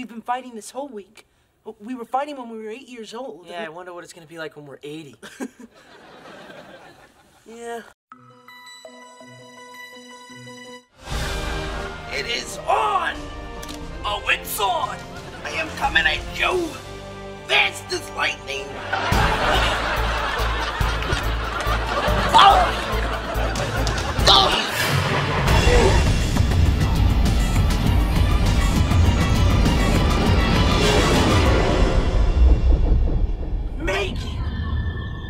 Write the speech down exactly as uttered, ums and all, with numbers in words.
we've been fighting this whole week. We were fighting when we were eight years old. Yeah, I wonder what it's gonna be like when we're eighty. Yeah. It is on! Oh, it's on! I am coming at you! Fast as lightning! Oh!